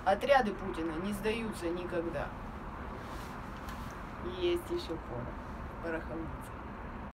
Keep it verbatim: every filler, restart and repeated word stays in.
Отряды Путина не сдаются никогда. Есть еще порох. Пороховница.